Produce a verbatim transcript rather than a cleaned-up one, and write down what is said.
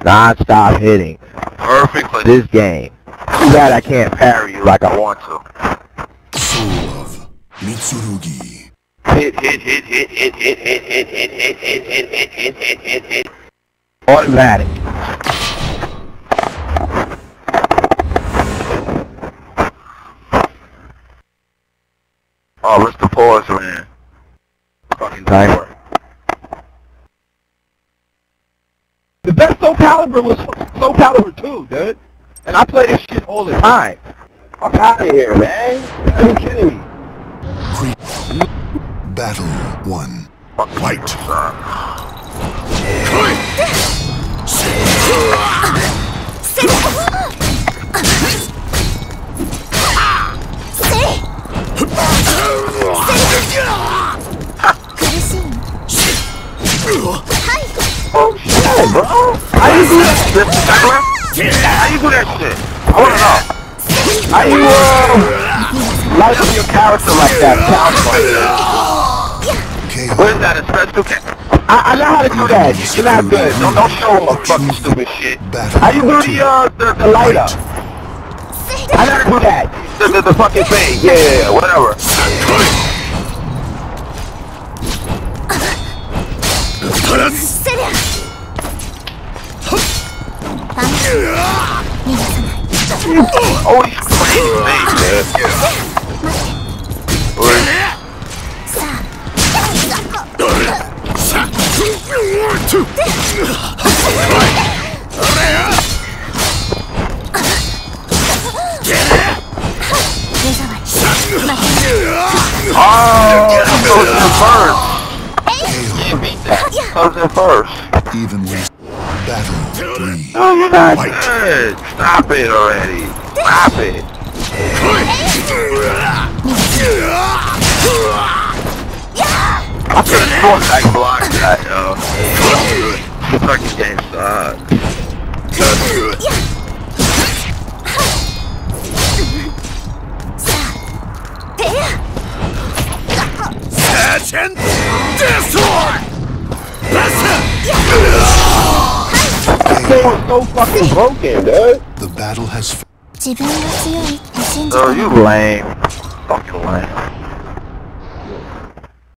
Non-stop hitting. Perfect for this game. Too bad I can't parry you like I want to. Soul of Mitsurugi. Hit, hit, hit, hit, hit, hit, hit, hit, hit, hit, hit, hit, hit, hit, hit, hit, hit. Automatic. Oh, what's the pause, man? Fucking timer. The best Soul Calibur was Soul Calibur two, dude. And I play this shit all the time. Fuck out of here, man. Are you kidding me? Battle one. Fight. Oh shit, bro! How you do that shit? How you do that shit? I wanna know. How you uh light up your character like that? What is that? A special ca- I, I know how to do that. You're not good. Don't don't show off fucking stupid shit. How you do the uh the, the light up? I know how to do that. The the, the fucking thing. Yeah, yeah, yeah, whatever. Oh, he's crazy, man. Oh, that goes in first. You beat that. Goes in first. Even with battle three. No, you're not good. Stop it already. Stop it. I could have thought I blocked that, yo. This fucking game sucks. Catch and destroy! This game was so fucking broken, dude. The battle has. Oh, you lame. Fucking lame.